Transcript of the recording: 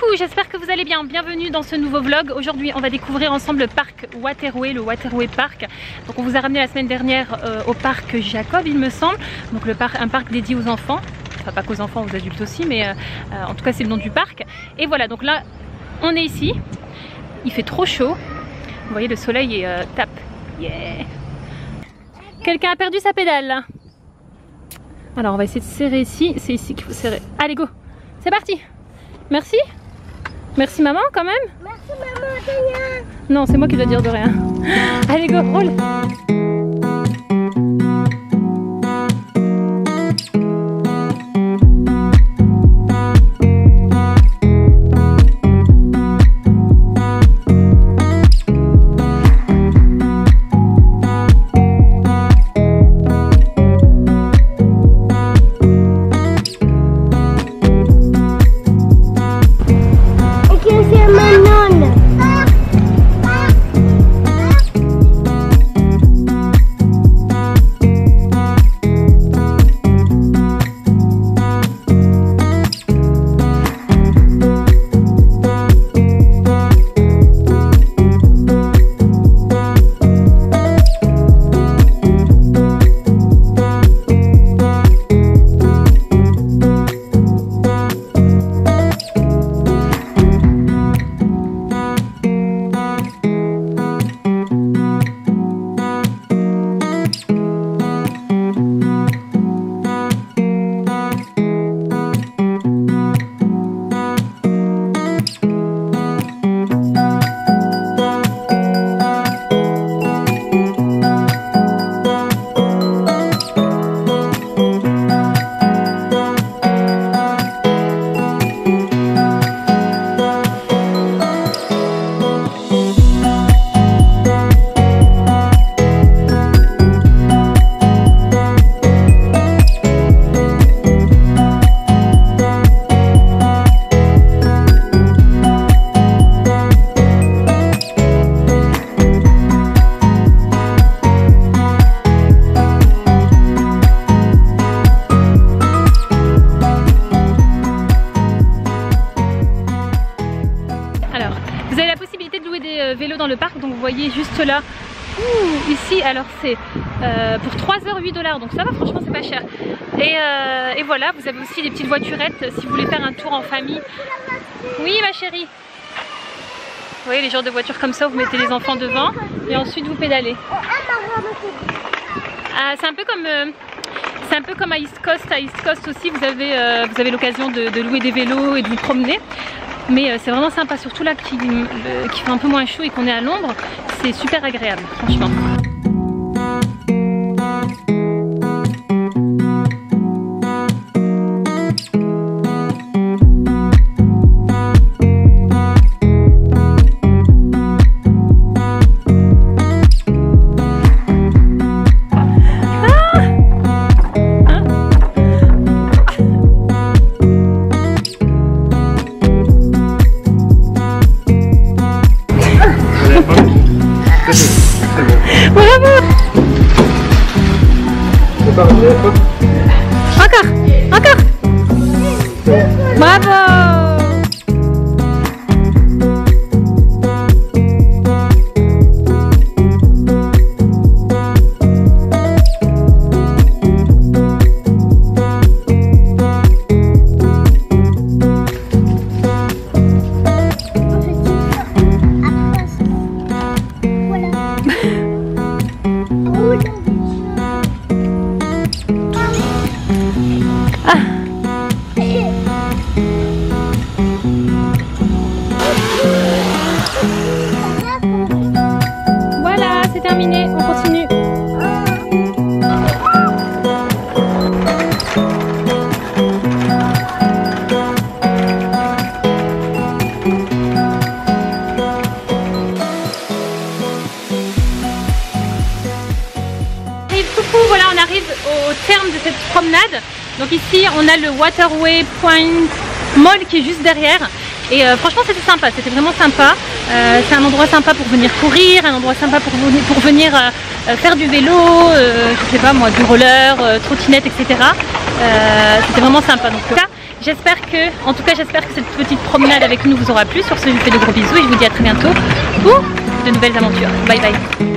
j'espère que vous allez bien. Bienvenue dans ce nouveau vlog. Aujourd'hui, on va découvrir ensemble le parc Waterway, le Waterway Park. Donc on vous a ramené la semaine dernière au parc Jacob, il me semble. Donc un parc dédié aux enfants. Enfin pas qu'aux enfants, aux adultes aussi, mais en tout cas c'est le nom du parc. Et voilà, donc là, on est ici. Il fait trop chaud. Vous voyez, le soleil tape. Yeah. Quelqu'un a perdu sa pédale là. Alors on va essayer de serrer ici. C'est ici qu'il faut serrer. Allez, go. C'est parti. Merci. Merci maman quand même. Merci maman, de rien. Non, c'est moi qui dois dire de rien. Allez, go, roule. Vélo dans le parc, donc vous voyez juste là. Ici, alors c'est pour 3 heures 8 $, donc ça va, franchement c'est pas cher. Et voilà, vous avez aussi des petites voiturettes si vous voulez faire un tour en famille. Oui ma chérie. Vous voyez les genres de voitures comme ça, vous mettez les enfants devant et ensuite vous pédalez. C'est un peu comme à East Coast. À East Coast aussi vous avez l'occasion de louer des vélos et de vous promener. Mais c'est vraiment sympa, surtout là qu'il fait un peu moins chaud et qu'on est à l'ombre, c'est super agréable, franchement. Encore. Bravo. Voilà, c'est terminé, on continue. Voilà, on arrive au terme de cette promenade. Donc ici on a le Waterway Point Mall qui est juste derrière. Et franchement c'était sympa, c'était vraiment sympa. C'est un endroit sympa pour venir courir, un endroit sympa pour venir faire du vélo, je sais pas moi, du roller, trottinette, etc. C'était vraiment sympa. Donc, J'espère que, en tout cas j'espère que cette petite promenade avec nous vous aura plu. Sur ce, je vous fais de gros bisous et je vous dis à très bientôt pour de nouvelles aventures. Bye bye.